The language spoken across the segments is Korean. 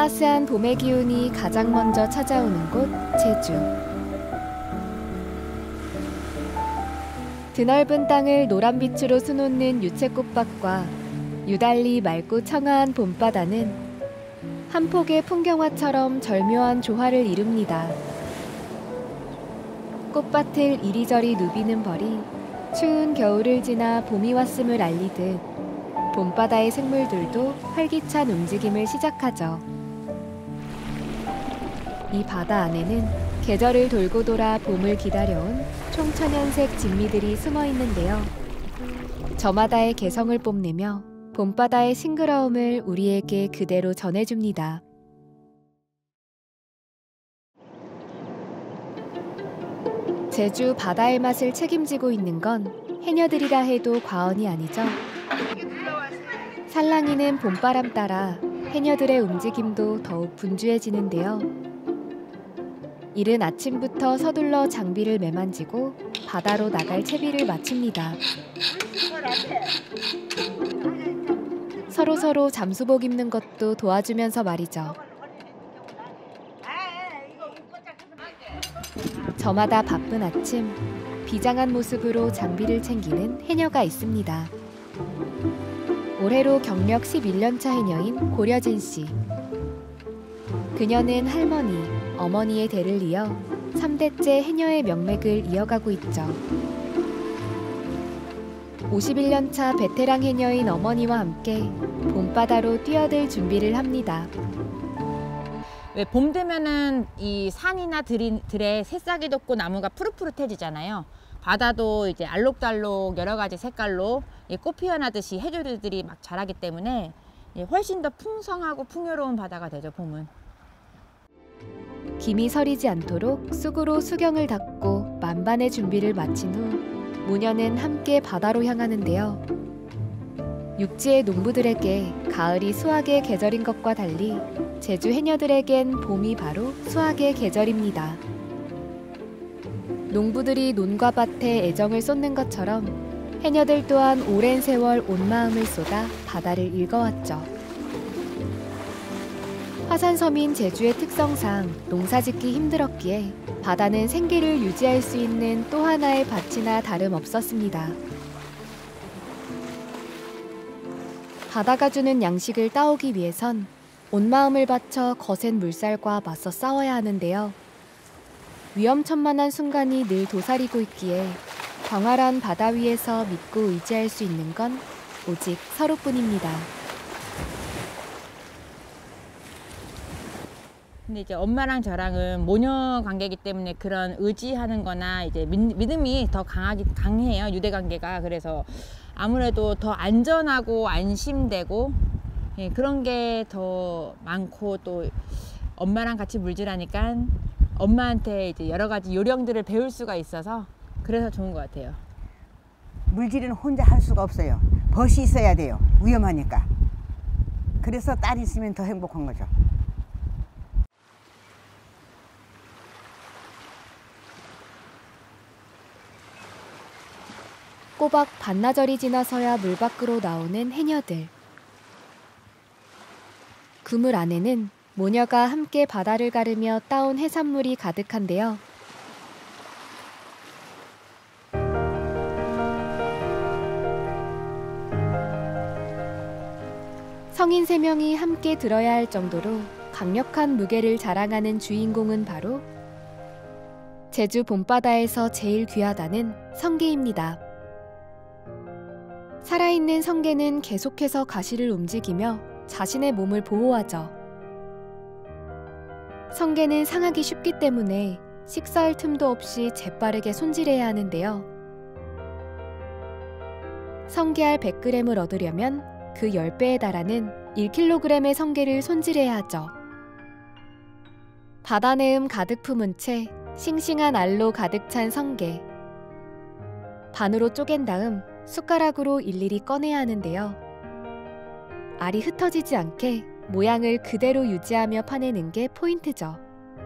따스한 봄의 기운이 가장 먼저 찾아오는 곳, 제주. 드넓은 땅을 노란빛으로 수놓는 유채꽃밭과 유달리 맑고 청아한 봄바다는 한 폭의 풍경화처럼 절묘한 조화를 이룹니다. 꽃밭을 이리저리 누비는 벌이 추운 겨울을 지나 봄이 왔음을 알리듯 봄바다의 생물들도 활기찬 움직임을 시작하죠. 이 바다 안에는 계절을 돌고 돌아 봄을 기다려온 총천연색 진미들이 숨어 있는데요. 저마다의 개성을 뽐내며 봄바다의 싱그러움을 우리에게 그대로 전해줍니다. 제주 바다의 맛을 책임지고 있는 건 해녀들이라 해도 과언이 아니죠. 살랑이는 봄바람 따라 해녀들의 움직임도 더욱 분주해지는데요. 이른 아침부터 서둘러 장비를 매만지고 바다로 나갈 채비를 마칩니다. 서로 잠수복 입는 것도 도와주면서 말이죠. 저마다 바쁜 아침, 비장한 모습으로 장비를 챙기는 해녀가 있습니다. 올해로 경력 11년차 해녀인 고려진 씨. 그녀는 할머니, 어머니의 대를 이어 3대째 해녀의 명맥을 이어가고 있죠. 51년차 베테랑 해녀인 어머니와 함께 봄바다로 뛰어들 준비를 합니다. 왜 봄 되면은 이 산이나 들에 새싹이 돋고 나무가 푸릇푸릇해지잖아요. 바다도 이제 알록달록 여러 가지 색깔로 꽃 피어나듯이 해조류들이 막 자라기 때문에 훨씬 더 풍성하고 풍요로운 바다가 되죠, 봄은. 김이 서리지 않도록 쑥으로 수경을 닦고 만반의 준비를 마친 후 모녀는 함께 바다로 향하는데요. 육지의 농부들에게 가을이 수확의 계절인 것과 달리 제주 해녀들에겐 봄이 바로 수확의 계절입니다. 농부들이 논과 밭에 애정을 쏟는 것처럼 해녀들 또한 오랜 세월 온 마음을 쏟아 바다를 읽어왔죠. 화산섬인 제주의 특성상 농사짓기 힘들었기에 바다는 생기를 유지할 수 있는 또 하나의 밭이나 다름없었습니다. 바다가 주는 양식을 따오기 위해선 온 마음을 바쳐 거센 물살과 맞서 싸워야 하는데요. 위험천만한 순간이 늘 도사리고 있기에 광활한 바다 위에서 믿고 의지할 수 있는 건 오직 서로뿐입니다. 근데 이제 엄마랑 저랑은 모녀 관계이기 때문에 그런 의지하는 거나 이제 믿음이 더 강해요, 유대 관계가. 그래서 아무래도 더 안전하고 안심되고 그런 게 더 많고, 또 엄마랑 같이 물질하니까 엄마한테 이제 여러 가지 요령들을 배울 수가 있어서 그래서 좋은 것 같아요. 물질은 혼자 할 수가 없어요. 벗이 있어야 돼요. 위험하니까. 그래서 딸이 있으면 더 행복한 거죠. 꼬박 반나절이 지나서야 물 밖으로 나오는 해녀들. 그물 안에는 모녀가 함께 바다를 가르며 따온 해산물이 가득한데요. 성인 3명이 함께 들어야 할 정도로 강력한 무게를 자랑하는 주인공은 바로 제주 봄바다에서 제일 귀하다는 성게입니다. 살아있는 성게는 계속해서 가시를 움직이며 자신의 몸을 보호하죠. 성게는 상하기 쉽기 때문에 식사할 틈도 없이 재빠르게 손질해야 하는데요. 성게알 100g을 얻으려면 그 10배에 달하는 1kg의 성게를 손질해야 하죠. 바다 내음 가득 품은 채 싱싱한 알로 가득 찬 성게. 반으로 쪼갠 다음 숟가락으로 일일이 꺼내야 하는데요. 알이 흩어지지 않게 모양을 그대로 유지하며 파내는 게 포인트죠.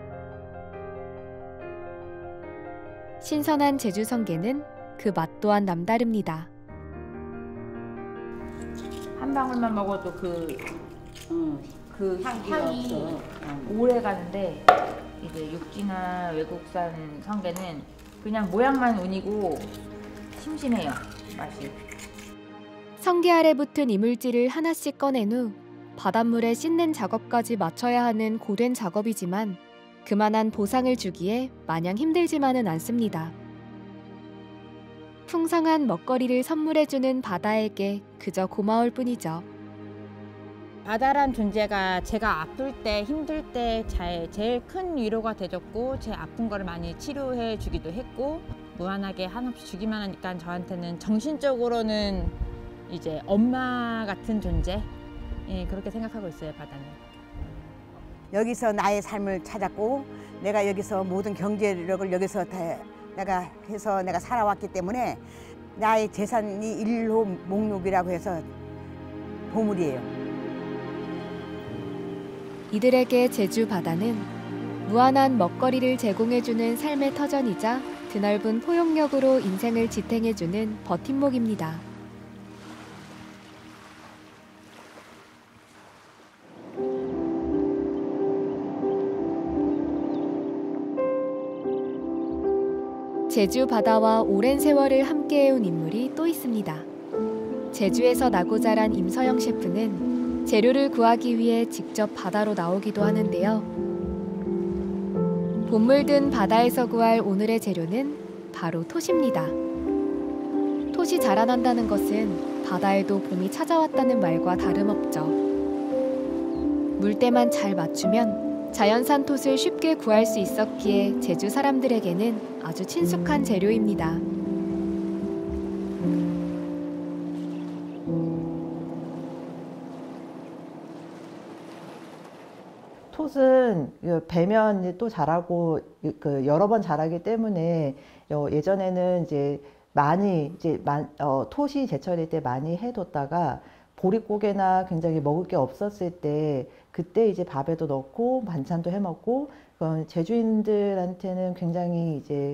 신선한 제주 성게는 그 맛 또한 남다릅니다. 한 방울만 먹어도 그 그 향이 오래 가는데 이제 육지나 외국산 성게는 그냥 모양만 운이고 심심해요, 맛이. 성게 알에 붙은 이물질을 하나씩 꺼낸 후 바닷물에 씻는 작업까지 마쳐야 하는 고된 작업이지만 그만한 보상을 주기에 마냥 힘들지만은 않습니다. 풍성한 먹거리를 선물해주는 바다에게 그저 고마울 뿐이죠. 바다란 존재가 제가 아플 때, 힘들 때 제일 큰 위로가 돼줬고 제 아픈 거를 많이 치료해 주기도 했고 무한하게 한없이 주기만 하니까 저한테는 정신적으로는 이제 엄마 같은 존재, 예, 그렇게 생각하고 있어요, 바다는. 여기서 나의 삶을 찾았고 내가 여기서 모든 경제력을 여기서 내가 살아왔기 때문에 나의 재산이 1호 목록이라고 해서 보물이에요. 이들에게 제주 바다는 무한한 먹거리를 제공해주는 삶의 터전이자 드넓은 포용력으로 인생을 지탱해주는 버팀목입니다. 제주 바다와 오랜 세월을 함께해온 인물이 또 있습니다. 제주에서 나고 자란 임서영 셰프는 재료를 구하기 위해 직접 바다로 나오기도 하는데요. 봄물 든 바다에서 구할 오늘의 재료는 바로 톳입니다. 톳이 자라난다는 것은 바다에도 봄이 찾아왔다는 말과 다름없죠. 물때만 잘 맞추면 자연산 톳을 쉽게 구할 수 있었기에 제주 사람들에게는 아주 친숙한 재료입니다. 톳은 배면 또 자라고 여러 번 자라기 때문에 예전에는 이제 많이 톳이 제철일 때 많이 해뒀다가 보릿고개나 굉장히 먹을 게 없었을 때 그때 이제 밥에도 넣고 반찬도 해 먹고 제주인들한테는 굉장히 이제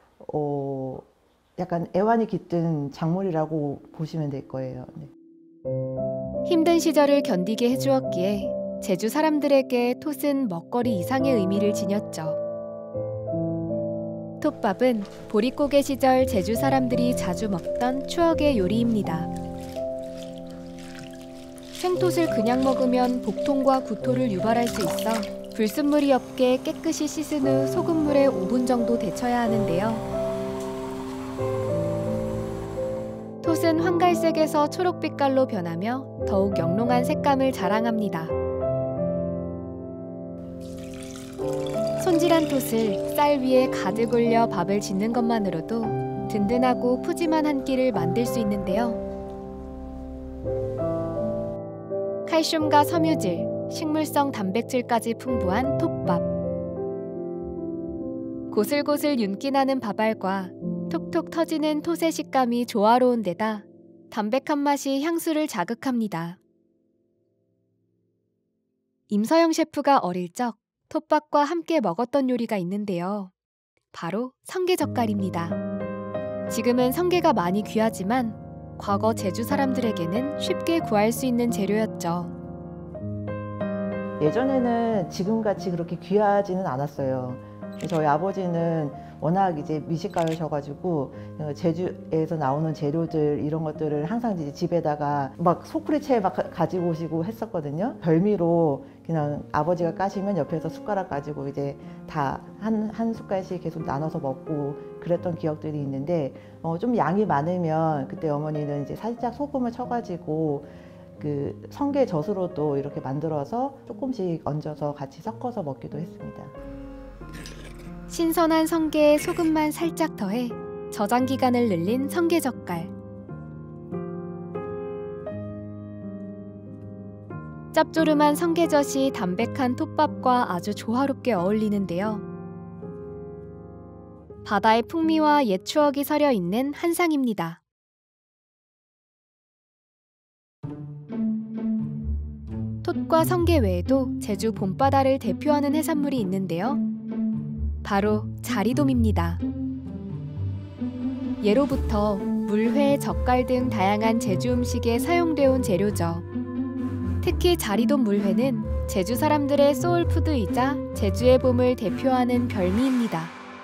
약간 애환이 깃든 작물이라고 보시면 될 거예요. 네. 힘든 시절을 견디게 해주었기에 제주 사람들에게 톳은 먹거리 이상의 의미를 지녔죠. 톳밥은 보릿고개 시절 제주 사람들이 자주 먹던 추억의 요리입니다. 생톳을 그냥 먹으면 복통과 구토를 유발할 수 있어 불순물이 없게 깨끗이 씻은 후 소금물에 5분 정도 데쳐야 하는데요. 톳은 황갈색에서 초록빛깔로 변하며 더욱 영롱한 색감을 자랑합니다. 손질한 톳을 쌀 위에 가득 올려 밥을 짓는 것만으로도 든든하고 푸짐한 한 끼를 만들 수 있는데요. 칼슘과 섬유질, 식물성 단백질까지 풍부한 톳밥. 고슬고슬 윤기 나는 밥알과 톡톡 터지는 톳의 식감이 조화로운 데다 담백한 맛이 향수를 자극합니다. 임서영 셰프가 어릴 적 톳밥과 함께 먹었던 요리가 있는데요. 바로 성게젓갈입니다. 지금은 성게가 많이 귀하지만 과거 제주 사람들에게는 쉽게 구할 수 있는 재료였죠. 예전에는 지금같이 그렇게 귀하지는 않았어요. 저희 아버지는 워낙 이제 미식가셔가지고 제주에서 나오는 재료들 이런 것들을 항상 이제 집에다가 막 소쿠리채 막 가지고 오시고 했었거든요. 별미로 그냥 아버지가 까시면 옆에서 숟가락 가지고 이제 다 한 숟갈씩 계속 나눠서 먹고 그랬던 기억들이 있는데 좀 양이 많으면 그때 어머니는 이제 살짝 소금을 쳐가지고 그 성게젓으로도 이렇게 만들어서 조금씩 얹어서 같이 섞어서 먹기도 했습니다. 신선한 성게에 소금만 살짝 더해 저장 기간을 늘린 성게젓갈. 짭조름한 성게젓이 담백한 톳밥과 아주 조화롭게 어울리는데요. 바다의 풍미와 옛 추억이 서려 있는 한상입니다. 톳과 성게 외에도 제주 봄바다를 대표하는 해산물이 있는데요. 바로 자리돔입니다. 예로부터 물회, 젓갈 등 다양한 제주 음식에 사용되어 온 재료죠. 특히 자리돔 물회는 제주 사람들의 소울푸드이자 제주의 봄을 대표하는 별미입니다.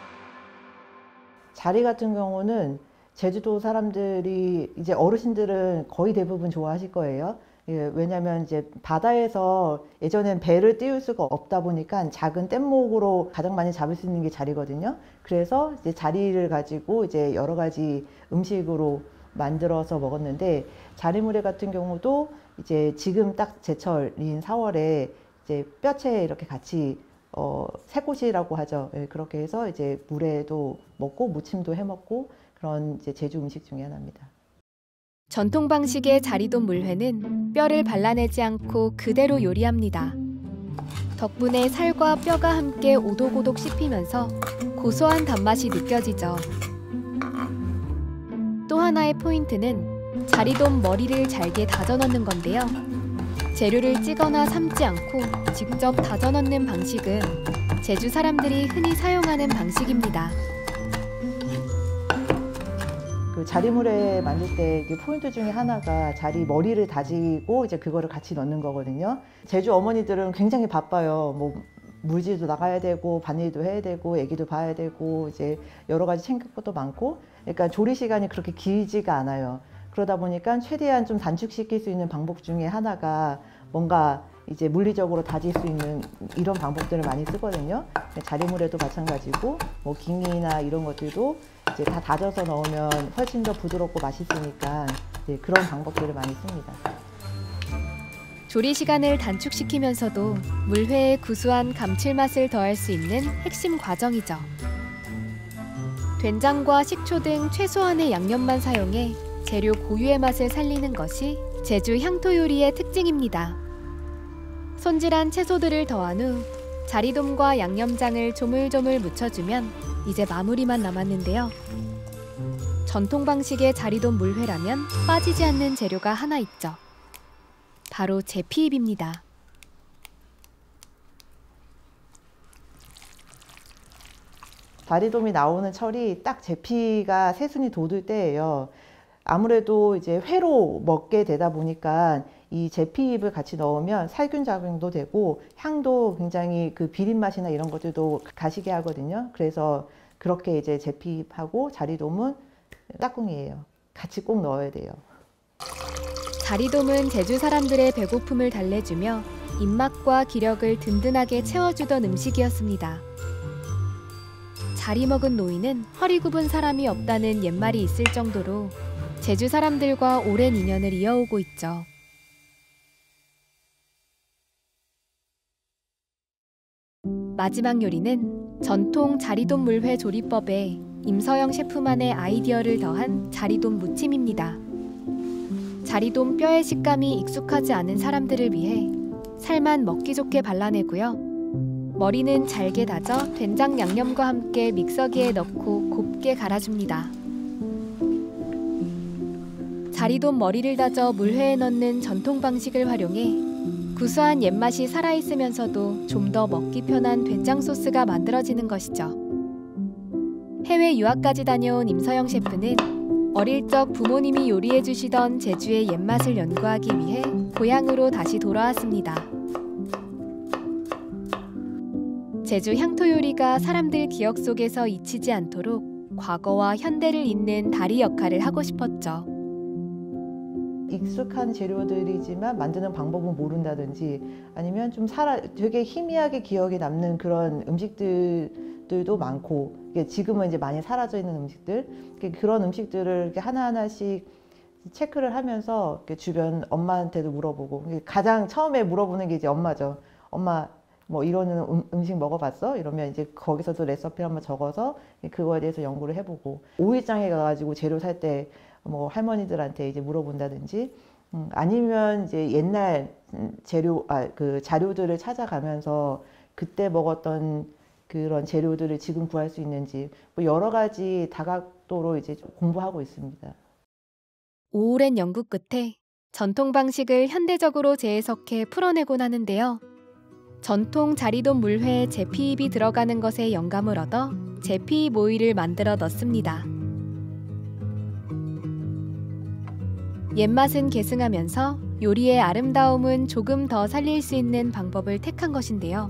자리 같은 경우는 제주도 사람들이 이제 어르신들은 거의 대부분 좋아하실 거예요. 예, 왜냐하면 이제 바다에서 예전엔 배를 띄울 수가 없다 보니까 작은 뗏목으로 가장 많이 잡을 수 있는 게 자리거든요. 그래서 이제 자리를 가지고 이제 여러 가지 음식으로 만들어서 먹었는데, 자리물회 같은 경우도 이제 지금 딱 제철인 4월에 이제 뼈채 이렇게 같이 새꼬시라고 하죠. 예, 그렇게 해서 이제 물회도 먹고 무침도 해 먹고 그런 이제 제주 음식 중에 하나입니다. 전통 방식의 자리돔 물회는 뼈를 발라내지 않고 그대로 요리합니다. 덕분에 살과 뼈가 함께 오독오독 씹히면서 고소한 단맛이 느껴지죠. 또 하나의 포인트는 자리돔 머리를 잘게 다져 넣는 건데요. 재료를 찌거나 삶지 않고 직접 다져 넣는 방식은 제주 사람들이 흔히 사용하는 방식입니다. 그 자리물회 만들 때 포인트 중에 하나가 자리 머리를 다지고 이제 그거를 같이 넣는 거거든요. 제주 어머니들은 굉장히 바빠요. 뭐 물질도 나가야 되고 밭일도 해야 되고 애기도 봐야 되고 이제 여러 가지 챙길 것도 많고, 그러니까 조리 시간이 그렇게 길지가 않아요. 그러다 보니까 최대한 좀 단축시킬 수 있는 방법 중에 하나가 뭔가 이제 물리적으로 다질 수 있는 이런 방법들을 많이 쓰거든요. 자리물회도 마찬가지고 뭐 김이나 이런 것들도 이제 다 다져서 넣으면 훨씬 더 부드럽고 맛있으니까 이제 그런 방법들을 많이 씁니다. 조리 시간을 단축시키면서도 물회의 구수한 감칠맛을 더할 수 있는 핵심 과정이죠. 된장과 식초 등 최소한의 양념만 사용해 재료 고유의 맛을 살리는 것이 제주 향토 요리의 특징입니다. 손질한 채소들을 더한 후 자리돔과 양념장을 조물조물 묻혀주면 이제 마무리만 남았는데요. 전통 방식의 자리돔 물회라면 빠지지 않는 재료가 하나 있죠. 바로 제피잎입니다. 자리돔이 나오는 철이 딱 제피가 새순이 돋을 때예요. 아무래도 이제 회로 먹게 되다 보니까 이 제피잎을 같이 넣으면 살균 작용도 되고 향도 굉장히 그 비린 맛이나 이런 것들도 가시게 하거든요. 그래서 그렇게 이제 제피잎하고 자리돔은 짝꿍이에요. 같이 꼭 넣어야 돼요. 자리돔은 제주 사람들의 배고픔을 달래주며 입맛과 기력을 든든하게 채워주던 음식이었습니다. 자리 먹은 노인은 허리 굽은 사람이 없다는 옛말이 있을 정도로 제주 사람들과 오랜 인연을 이어오고 있죠. 마지막 요리는 전통 자리돔 물회 조리법에 임서영 셰프만의 아이디어를 더한 자리돔 무침입니다. 자리돔 뼈의 식감이 익숙하지 않은 사람들을 위해 살만 먹기 좋게 발라내고요. 머리는 잘게 다져 된장 양념과 함께 믹서기에 넣고 곱게 갈아줍니다. 자리돔 머리를 다져 물회에 넣는 전통 방식을 활용해 구수한 옛맛이 살아있으면서도 좀 더 먹기 편한 된장 소스가 만들어지는 것이죠. 해외 유학까지 다녀온 임서영 셰프는 어릴 적 부모님이 요리해 주시던 제주의 옛맛을 연구하기 위해 고향으로 다시 돌아왔습니다. 제주 향토 요리가 사람들 기억 속에서 잊히지 않도록 과거와 현대를 잇는 다리 역할을 하고 싶었죠. 익숙한 재료들이지만 만드는 방법은 모른다든지 아니면 좀 되게 희미하게 기억에 남는 그런 음식들도 많고, 지금은 이제 많이 사라져 있는 음식들, 그런 음식들을 이렇게 하나하나씩 체크를 하면서 주변 엄마한테도 물어보고, 가장 처음에 물어보는 게 이제 엄마죠. 엄마 뭐 이거는 음식 먹어봤어? 이러면 이제 거기서도 레시피를 한번 적어서 그거에 대해서 연구를 해보고, 오일장에 가가지고 재료 살 때 뭐 할머니들한테 이제 물어본다든지, 아니면 이제 옛날 그 자료들을 찾아가면서 그때 먹었던 그런 재료들을 지금 구할 수 있는지 뭐 여러 가지 다각도로 이제 공부하고 있습니다. 오랜 연구 끝에 전통 방식을 현대적으로 재해석해 풀어내곤 하는데요. 전통 자리돔 물회에 제피잎이 들어가는 것에 영감을 얻어 제피잎 오일을 만들어 넣습니다. 옛맛은 계승하면서 요리의 아름다움은 조금 더 살릴 수 있는 방법을 택한 것인데요.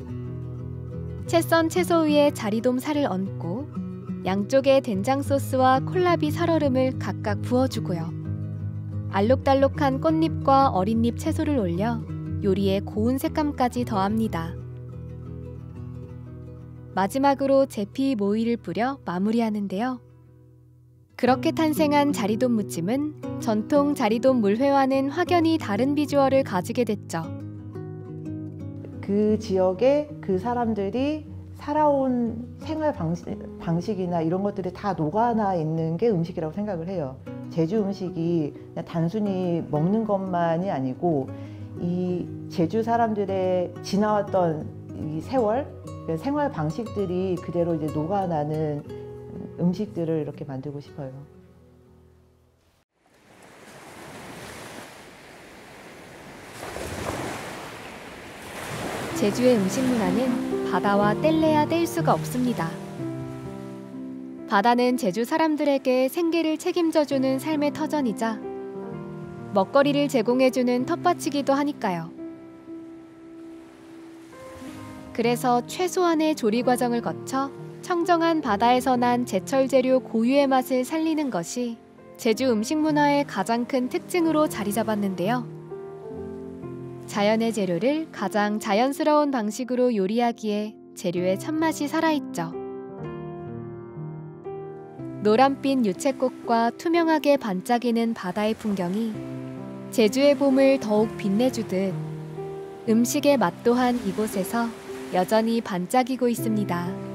채 썬 채소 위에 자리돔 살을 얹고 양쪽에 된장 소스와 콜라비 살얼음을 각각 부어주고요. 알록달록한 꽃잎과 어린잎 채소를 올려 요리에 고운 색감까지 더합니다. 마지막으로 제피 모이를 뿌려 마무리하는데요. 그렇게 탄생한 자리돔 무침은 전통 자리돔 물회와는 확연히 다른 비주얼을 가지게 됐죠. 그 지역에 그 사람들이 살아온 생활 방식이나 이런 것들이 다 녹아나 있는 게 음식이라고 생각을 해요. 제주 음식이 그냥 단순히 먹는 것만이 아니고 이 제주 사람들의 지나왔던 이 세월, 생활 방식들이 그대로 이제 녹아나는 음식들을 이렇게 만들고 싶어요. 제주의 음식 문화는 바다와 뗄래야 뗄 수가 없습니다. 바다는 제주 사람들에게 생계를 책임져주는 삶의 터전이자 먹거리를 제공해주는 텃밭이기도 하니까요. 그래서 최소한의 조리 과정을 거쳐 청정한 바다에서 난 제철 재료 고유의 맛을 살리는 것이 제주 음식 문화의 가장 큰 특징으로 자리 잡았는데요. 자연의 재료를 가장 자연스러운 방식으로 요리하기에 재료의 참맛이 살아있죠. 노란빛 유채꽃과 투명하게 반짝이는 바다의 풍경이 제주의 봄을 더욱 빛내주듯 음식의 맛 또한 이곳에서 여전히 반짝이고 있습니다.